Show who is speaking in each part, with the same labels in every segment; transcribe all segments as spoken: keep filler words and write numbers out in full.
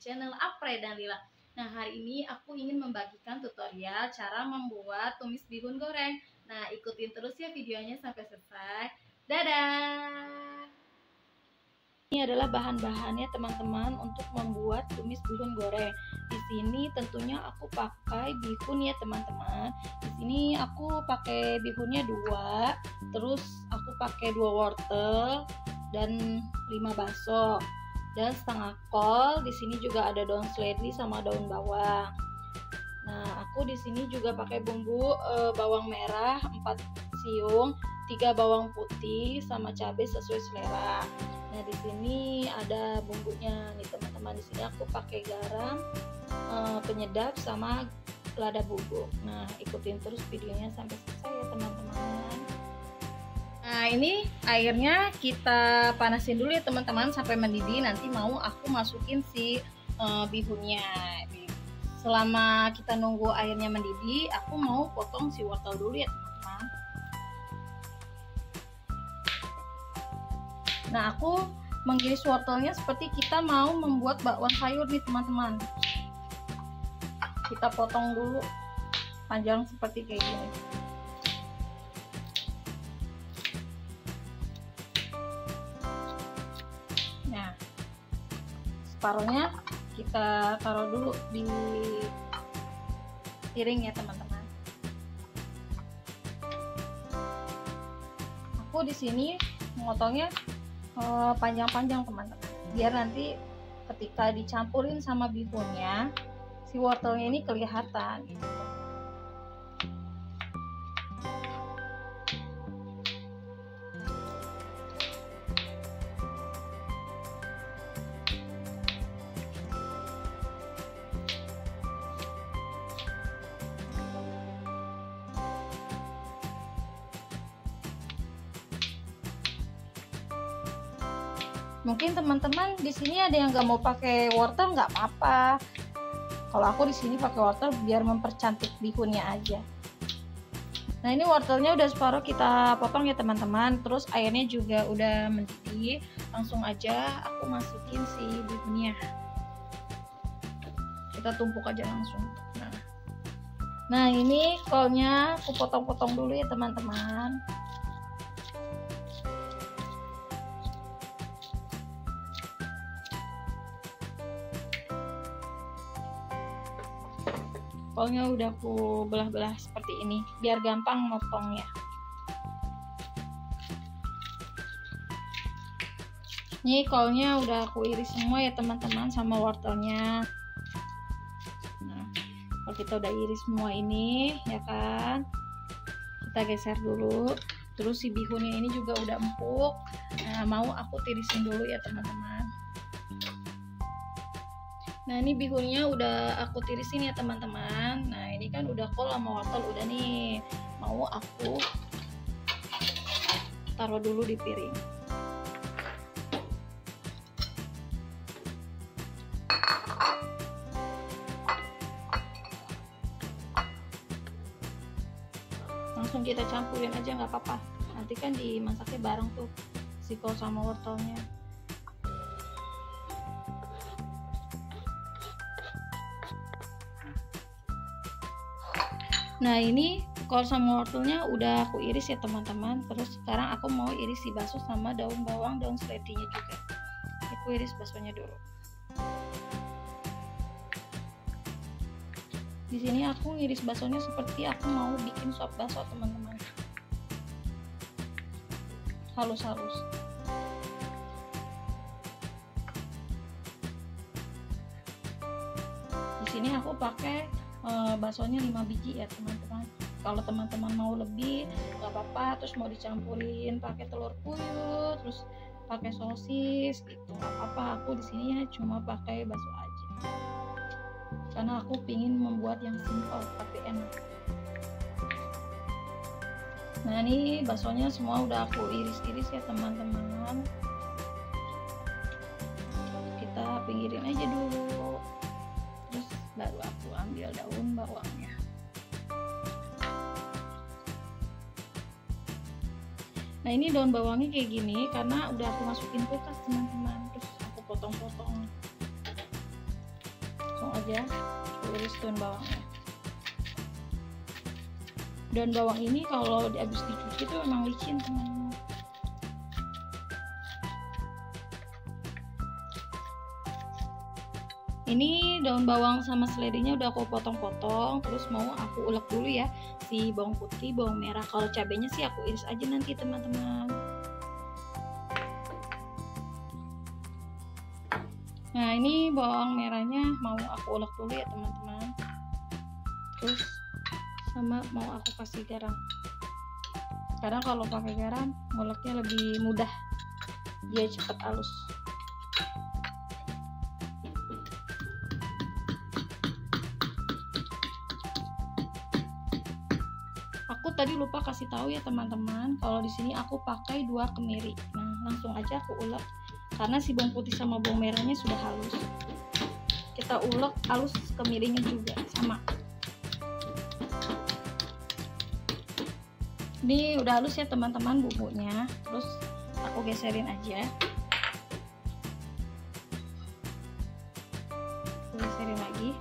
Speaker 1: channel Apre dan Lila. Nah, hari ini aku ingin membagikan tutorial cara membuat tumis bihun goreng. Nah, ikutin terus ya videonya sampai selesai. Dadah! Ini adalah bahan-bahannya teman-teman untuk membuat tumis bihun goreng. Di sini tentunya aku pakai bihun ya teman-teman. Di sini aku pakai bihunnya dua, terus aku pakai dua wortel dan lima baso dan setengah kol. Di sini juga ada daun seledri sama daun bawang. Nah, aku di sini juga pakai bumbu e, bawang merah empat siung, tiga bawang putih sama cabai sesuai selera. Nah, di sini ada bumbunya nih teman-teman. Di sini aku pakai garam, e, penyedap sama lada bubuk. Nah, ikutin terus videonya sampai selesai ya teman-teman. Nah, ini airnya kita panasin dulu ya teman-teman sampai mendidih. Nanti mau aku masukin si uh, bihunnya. Selama kita nunggu airnya mendidih, aku mau potong si wortel dulu ya teman-teman. Nah, aku mengiris wortelnya seperti kita mau membuat bakwan sayur nih teman-teman. Kita potong dulu panjang seperti kayak gini. Nah, separuhnya kita taruh dulu di piring ya teman-teman. Aku di sini memotongnya panjang-panjang teman-teman, biar nanti ketika dicampurin sama bihunnya si wortelnya ini kelihatan gitu. Mungkin teman-teman di sini ada yang nggak mau pakai wortel, nggak apa-apa. Kalau aku di sini pakai wortel biar mempercantik bihunnya aja. Nah, ini wortelnya udah separuh kita potong ya teman-teman. Terus airnya juga udah mendidih. Langsung aja aku masukin si bihunnya. Kita tumpuk aja langsung. Nah, nah ini kolnya aku potong-potong dulu ya teman-teman. Kolnya udah aku belah-belah seperti ini biar gampang motongnya. Ini kolnya udah aku iris semua ya teman-teman sama wortelnya. Nah, kalau kita udah iris semua ini ya kan, kita geser dulu. Terus si bihunnya ini juga udah empuk. Nah, mau aku tirisin dulu ya teman-teman. Nah, ini bihunnya udah aku tirisin ya teman-teman. Nah, ini kan udah kol sama wortel udah nih. Mau aku taruh dulu di piring. Langsung kita campurin aja nggak apa-apa. Nanti kan dimasaknya bareng tuh si kol sama wortelnya. Nah, ini kol sama wortelnya udah aku iris ya teman-teman. Terus sekarang aku mau iris si bakso sama daun bawang, daun seledrinya juga. Aku iris baksonya dulu. Di sini aku iris baksonya seperti aku mau bikin sop bakso teman-teman. Halus-halus. Di sini aku pakai Uh, baksonya lima biji ya teman-teman. Kalau teman-teman mau lebih nggak apa-apa, terus mau dicampurin pakai telur puyuh, terus pakai sosis gitu nggak apa-apa. Aku di sini ya cuma pakai bakso aja karena aku pingin membuat yang simple tapi enak. Nah, ini baksonya semua udah aku iris-iris ya teman-teman. Kita pinggirin aja dulu, terus baru aku ambil daun bawangnya. Nah, ini daun bawangnya kayak gini karena udah aku masukin kulkas teman-teman. Terus aku potong-potong. aja, iris daun bawangnya. Daun bawang ini kalau habis dicuci itu memang licin teman-teman. Ini daun bawang sama seledrinya udah aku potong-potong, terus mau aku ulek dulu ya si bawang putih, bawang merah. Kalau cabenya sih aku iris aja nanti teman-teman. Nah ini bawang merahnya mau aku ulek dulu ya teman-teman. Terus sama mau aku kasih garam. Karena kalau pakai garam nguleknya lebih mudah, dia cepat halus. Aku tadi lupa kasih tahu ya teman-teman, kalau di sini aku pakai dua kemiri. Nah langsung aja aku ulek karena si bawang putih sama bawang merahnya sudah halus. Kita ulek halus kemirinya juga sama. Ini udah halus ya teman-teman bumbunya. Terus aku geserin aja. Aku geserin lagi.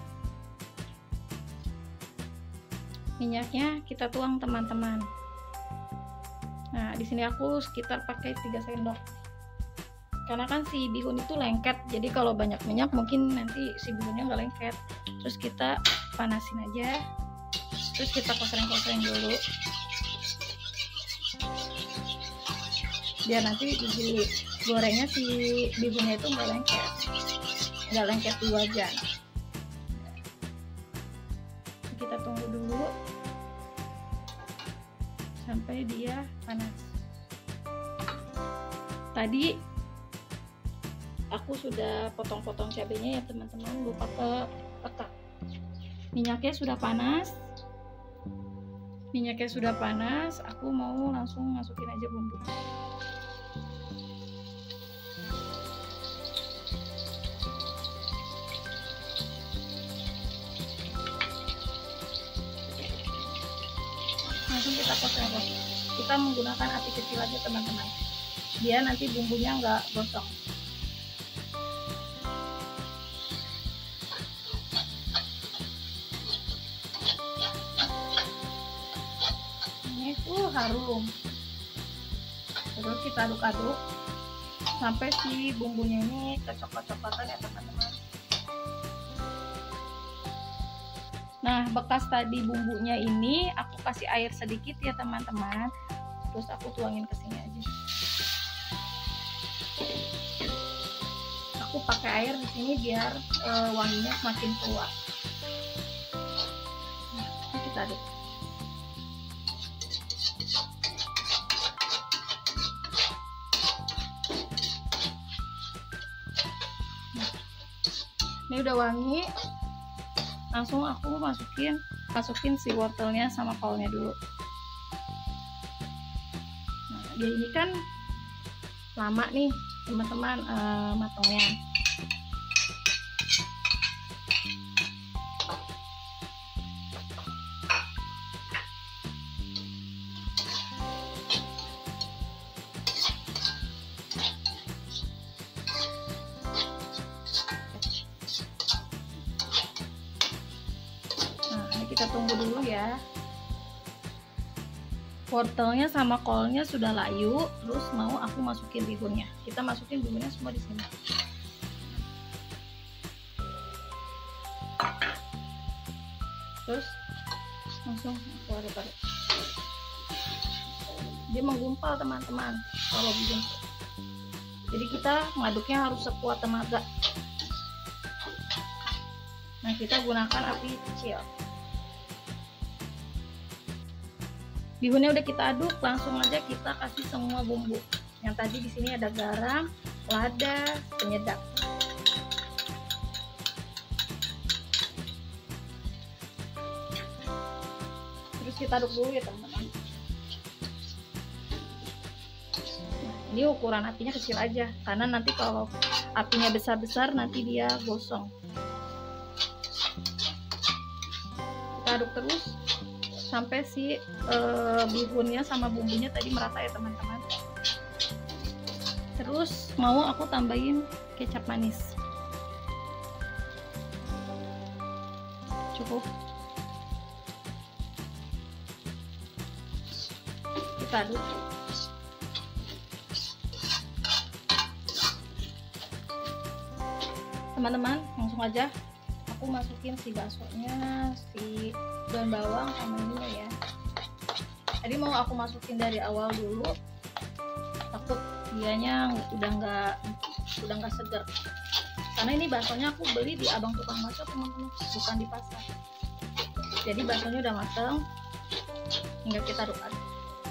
Speaker 1: Minyaknya kita tuang teman-teman. Nah di sini aku sekitar pakai tiga sendok. Karena kan si bihun itu lengket, jadi kalau banyak minyak mungkin nanti si bihunnya nggak lengket. Terus kita panasin aja, terus kita kosong-kosong dulu biar nanti di gorengnya si bihunnya itu nggak lengket, nggak lengket di wajan. Kita tunggu dulu sampai dia panas. Tadi aku sudah potong-potong cabenya ya teman-teman, lupa ke peka. Minyaknya sudah panas. Minyaknya sudah panas, aku mau langsung masukin aja bumbu. Langsung kita kosong. Kita menggunakan api kecil aja teman-teman. Dia nanti bumbunya nggak gosong. Itu harum. Terus kita aduk-aduk sampai si bumbunya ini kecoklat-coklatan ya teman-teman. Nah bekas tadi bumbunya ini aku kasih air sedikit ya teman-teman. Terus aku tuangin ke sini aja. Aku pakai air di sini biar e, wanginya semakin keluar. Nah, kita aduk. Ini udah wangi, langsung aku masukin masukin si wortelnya sama kolnya dulu. Nah, dia ini kan lama nih teman-teman uh, matangnya. Kita tunggu dulu ya. Wortelnya sama kolnya sudah layu, terus mau aku masukin bihunnya. Kita masukin bihunnya semua di sini. Terus langsung aku aduk-aduk. Dia menggumpal teman-teman kalau bihun. Jadi kita ngaduknya harus sekuat tenaga. Nah kita gunakan api kecil. Bihunnya udah kita aduk, langsung aja kita kasih semua bumbu. Yang tadi di sini ada garam, lada, penyedap. Terus kita aduk dulu ya teman-teman. Nah, ini ukuran apinya kecil aja, karena nanti kalau apinya besar-besar nanti dia gosong. Kita aduk terus sampai si e, bihunnya sama bumbunya tadi merata ya teman-teman. Terus mau aku tambahin kecap manis. cukup. Kita aduk. Teman-teman, langsung aja aku masukin si baksonya, si daun bawang sama ininya ya. Tadi mau aku masukin dari awal dulu, takut dianya udah nggak udah nggak segar. Karena ini baksonya aku beli di abang tukang bakso teman-teman, bukan di pasar. Jadi baksonya udah matang, tinggal kita aduk-aduk.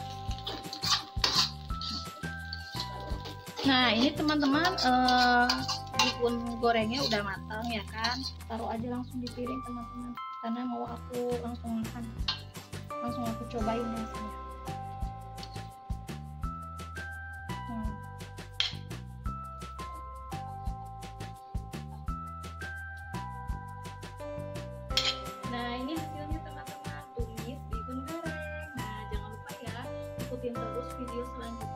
Speaker 1: Nah ini teman-teman, eh, bihun gorengnya udah matang ya kan, taruh aja langsung di piring teman-teman, karena mau aku langsung makan, langsung aku cobain ya hasilnya. hmm. Nah ini hasilnya teman-teman, tumis bihun goreng. Nah jangan lupa ya, ikutin terus video selanjutnya